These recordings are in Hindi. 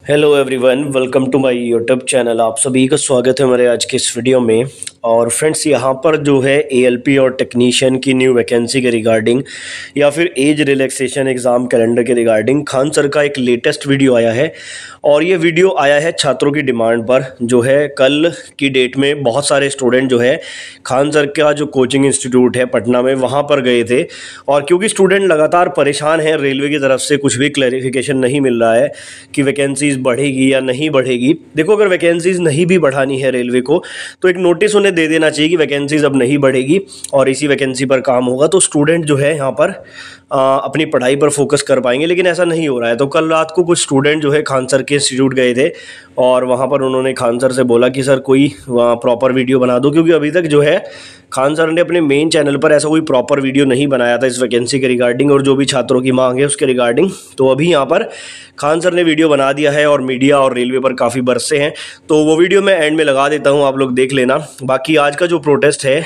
Hello everyone, welcome to my YouTube channel. आप सभी का स्वागत है हमारे आज के इस वीडियो में। और फ्रेंड्स, यहाँ पर जो है एएलपी और टेक्नीशियन की न्यू वैकेंसी के रिगार्डिंग या फिर एज रिलैक्सेशन एग्ज़ाम कैलेंडर के रिगार्डिंग खान सर का एक लेटेस्ट वीडियो आया है। और ये वीडियो आया है छात्रों की डिमांड पर। जो है कल की डेट में बहुत सारे स्टूडेंट जो है खान सर का जो कोचिंग इंस्टीट्यूट है पटना में वहाँ पर गए थे। और क्योंकि स्टूडेंट लगातार परेशान हैं, रेलवे की तरफ से कुछ भी क्लैरिफिकेशन नहीं मिल रहा है कि वैकेंसीज बढ़ेगी या नहीं बढ़ेगी। देखो, अगर वैकेंसीज नहीं भी बढ़ानी है रेलवे को तो एक नोटिस उन्हें दे देना चाहिए कि वैकेंसीज अब नहीं बढ़ेगी और इसी वैकेंसी पर काम होगा, तो स्टूडेंट जो है यहाँ पर अपनी पढ़ाई पर फोकस कर पाएंगे। लेकिन ऐसा नहीं हो रहा है। तो कल रात को कुछ स्टूडेंट जो है खान सर के इंस्टीट्यूट गए थे और वहाँ पर उन्होंने खान सर से बोला कि सर कोई प्रॉपर वीडियो बना दो, क्योंकि अभी तक जो है खान सर ने अपने मेन चैनल पर ऐसा कोई प्रॉपर वीडियो नहीं बनाया था इस वैकेंसी के रिगार्डिंग और जो भी छात्रों की मांग है उसके रिगार्डिंग। तो अभी यहाँ पर खान सर ने वीडियो बना दिया है और मीडिया और रेलवे पर काफ़ी बरसे हैं। तो वो वीडियो मैं एंड में लगा देता हूँ, आप लोग देख लेना। बाकी आज का जो प्रोटेस्ट है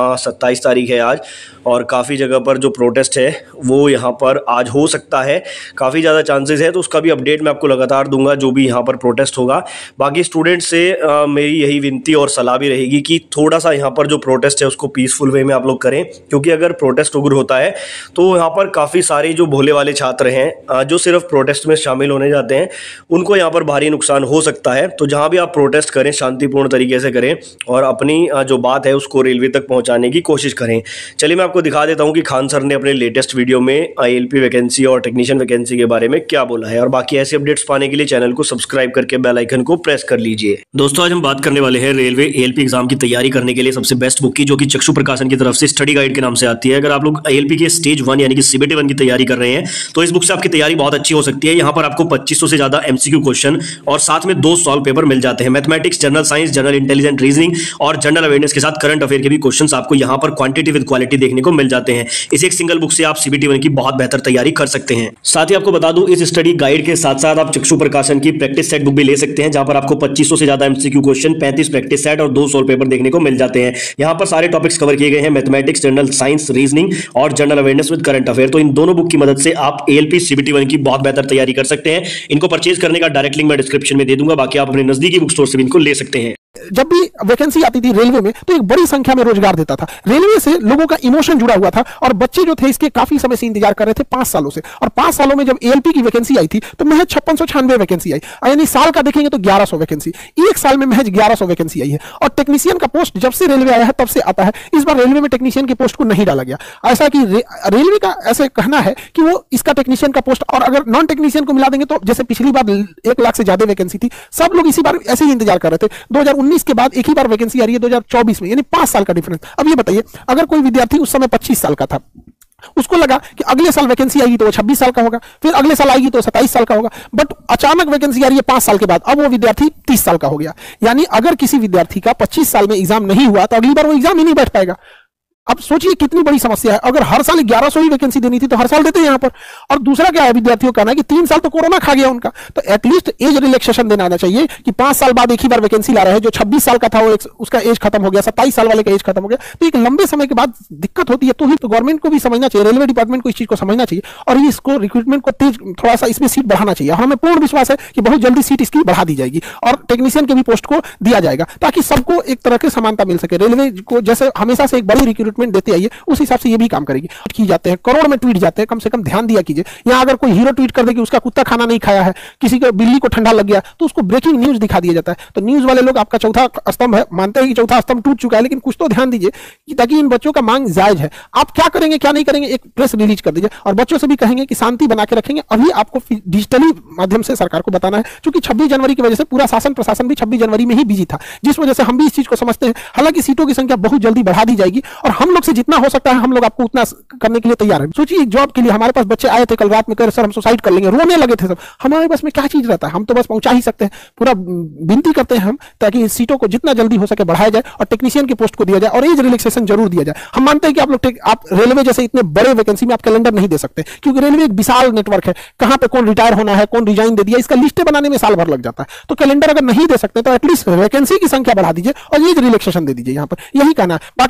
27 तारीख है आज, और काफ़ी जगह पर जो प्रोटेस्ट है वो यहाँ पर आज हो सकता है, काफ़ी ज़्यादा चांसेस है। तो उसका भी अपडेट मैं आपको लगातार दूंगा जो भी यहाँ पर प्रोटेस्ट होगा। बाकी स्टूडेंट से मेरी यही विनती और सलाह भी रहेगी कि थोड़ा सा यहाँ पर जो प्रोटेस्ट है उसको पीसफुल वे में आप लोग करें, क्योंकि अगर प्रोटेस्ट उग्र होता है तो यहाँ पर काफ़ी सारे जो भोले वाले छात्र हैं जो सिर्फ प्रोटेस्ट में शामिल होने जाते हैं उनको यहाँ पर भारी नुकसान हो सकता है। तो जहाँ भी आप प्रोटेस्ट करें शांतिपूर्ण तरीके से करें और अपनी जो बात है उसको रेलवे तक पहुँचाने की कोशिश करें। चलिए मैं आपको दिखा देता हूँ कि खान सर ने अपने लेटेस्ट वीडियो में एएलपी वैकेंसी और टेक्नीशियन वैकेंसी के बारे में क्या बोला है। और बाकी ऐसे अपडेट्स पाने के लिए चैनल को सब्सक्राइब करके बेल आइकन को प्रेस कर लीजिए। दोस्तों, आज हम बात करने वाले हैं रेलवे एएलपी एग्जाम की तैयारी करने के लिए सबसे बेस्ट बुक की, जो कि चक्षु प्रकाशन की तरफ से स्टडी गाइड के नाम से आती है। अगर आप लोग एएलपी के स्टेज 1 यानी कि सीबीटी 1 की तैयारी कर रहे हैं तो इस बुक से आपकी तैयारी बहुत अच्छी हो सकती है। यहाँ पर आपको 2500 से ज्यादा एमसीक्यू क्वेश्चन और साथ में 2 सॉल्व पेपर मिल जाते हैं। Mathematics, general science, general intelligent reasoning और जनरल अवेयरनेस के साथ करंट अफेयर के भी क्वेश्चंस आपको यहाँ पर क्वांटिटी विद क्वालिटी देखने को मिल जाते हैं। इस एक सिंगल बुक से आप सीबीटी 1 की बहुत बेहतर तैयारी कर सकते हैं। साथ ही आपको बता दूं, इस स्टडी गाइड के साथ साथ आप चक्षु प्रकाशन की प्रैक्टिस सेट बुक भी ले सकते हैं, जहां पर आपको 2500 से ज्यादा एमसीक्यू क्वेश्चन, 35 प्रैक्टिस सेट और 2 सॉल्व पेपर देखने को मिल जाते हैं। यहाँ पर सारे टॉपिक्स कवर किए गए हैं, मैथमेटिक्स, जनरल साइंस, रीजनिंग और general awareness with current affair. तो इन दोनों बुक की मदद से आप एएलपी सीबीटी 1 की बहुत बेहतर तैयारी कर सकते हैं। इनको परचेज करने का डायरेक्ट लिंक मैं डिस्क्रिप्शन में दे दूंगा। बाकी आप अपने नजदीकी बुक स्टोर से भी इनको ले सकते हैं। जब भी वैकेंसी आती थी रेलवे में तो एक बड़ी संख्या में रोजगार देता था। रेलवे से लोगों का इमोशन जुड़ा हुआ था और बच्चे जो थे इसके काफी समय से इंतजार कर रहे थे, 5 सालों से। और 5 सालों में जब एएलपी की वैकेंसी आई थी तो महज 5696 वैकेंसी आई, यानी साल का देखेंगे तो 1100 वैकेंसी। एक साल में महज 1100 वैकेंसी आई है। और टेक्नीशियन का पोस्ट जब से रेलवे आया है तब से आता है। इस बार रेलवे में टेक्नीशियन के पोस्ट को नहीं डाला गया, ऐसा कि रेलवे का ऐसे कहना है कि वो इसका टेक्नीशियन का पोस्ट, और अगर नॉन टेक्नीशियन को मिला देंगे तो जैसे पिछली बार 1 लाख से ज्यादा वैकेंसी थी, सब लोग इसी बार ऐसे ही इंतजार कर रहे थे। 2019 के बाद एक ही बार वैकेंसी आ रही है 2024 में, यानी 5 साल का डिफरेंस। अब ये बताइए, अगर कोई विद्यार्थी उस समय 25 साल का था, उसको लगा कि अगले साल वैकेंसी आएगी तो वो 26 साल का होगा, फिर अगले साल आएगी तो 27 साल का होगा, बट अचानक वैकेंसी आ रही है 5 साल के बाद, अब वो विद्यार्थी 30 साल का हो गया। यानी अगर किसी विद्यार्थी का 25 साल में एग्जाम नहीं हुआ तो अगली बार वो एग्जाम ही नहीं बैठ पाएगा। अब सोचिए कितनी बड़ी समस्या है। अगर हर साल 1100 ही वैकेंसी देनी थी तो हर साल देते हैं यहाँ पर। और दूसरा क्या है, विद्यार्थियों का कहना है कि 3 साल तो कोरोना खा गया उनका, तो एटलीस्ट एज रिलैक्सेशन देना आना चाहिए कि 5 साल बाद एक ही बार वैकेंसी ला रहे हैं। जो 26 साल का था वो उसका एज खत्म हो गया, 27 साल वाले का एज खत्म हो गया, तो एक लंबे समय के बाद दिक्कत होती है। तो ही तो गवर्नमेंट को भी समझना चाहिए, रेलवे डिपार्टमेंट को इस चीज को समझना चाहिए और इसको रिक्रूटमेंट को तेज थोड़ा सा इसमें सीट बढ़ाना चाहिए। हमें पूर्ण विश्वास है कि बहुत जल्दी सीट इसकी बढ़ा दी जाएगी और टेक्नीशियन के भी पोस्ट को दिया जाएगा, ताकि सबको एक तरह की समानता मिल सके। रेलवे को जैसे हमेशा से एक बड़ी रिक्रूटमेंट देते आइए, उस हिसाब से ये भी काम करेगी। की जाते हैं, करोड़ में ट्वीट जाते हैं, कम से कम ध्यान दिया कीजिए। यहाँ अगर कोई हीरो ट्वीट कर दे कि उसका कुत्ता खाना नहीं खाया है, किसी को बिल्ली को ठंडा लग गया, तो उसको ब्रेकिंग न्यूज दिखा दिया जाता है। तो न्यूज वाले लोग आपका चौथा स्तंभ है, मानते हैं कि चौथा स्तंभ टूट चुका है, लेकिन कुछ तो ध्यान दीजिए ताकि इन बच्चों का मांग जायज है। आप क्या करेंगे क्या नहीं करेंगे, एक प्रेस रिलीज कर दीजिए और बच्चों से भी कहेंगे कि शांति बना के रखेंगे। अभी आपको डिजिटली माध्यम से सरकार को बताना है, क्योंकि 26 जनवरी की वजह से पूरा शासन प्रशासन भी 26 जनवरी में ही बिजी था, जिस वजह से हम भी इस चीज को समझते हैं। हालांकि सीटों की संख्या बहुत जल्दी बढ़ा दी जाएगी और हम लोग से जितना हो सकता है हम लोग आपको उतना करने के लिए तैयार है। सोचिए, एक जॉब के लिए हमारे पास बच्चे आए थे कल रात में, कह रहे सर हम सुसाइड कर लेंगे, रोने लगे थे सब। हमारे पास में क्या चीज रहता है, हम तो बस पहुंचा ही सकते हैं। पूरा विनती करते हैं हम ताकि सीटों को जितना जल्दी हो सके बढ़ाया जाए और टेक्नीशियन की पोस्ट को दिया जाए और एज रिलैक्सेशन जरूर दिया जाए। हम मानते हैं कि आप रेलवे जैसे इतने बड़े वैकेंसी में आप कैलेंडर नहीं दे सकते, क्योंकि रेलवे एक विशाल नेटवर्क है, कहां पे कौन रिटायर होना है, कौन रिजाइन दे दिया, इसका लिस्टें बनाने में साल भर लग जाता है। तो कैलेंडर अगर नहीं दे सकते तो एटलीस्ट वैकेंसी की संख्या बढ़ा दीजिए और एज रिलैक्सेशन दे दीजिए। यहाँ पर यही कहना है।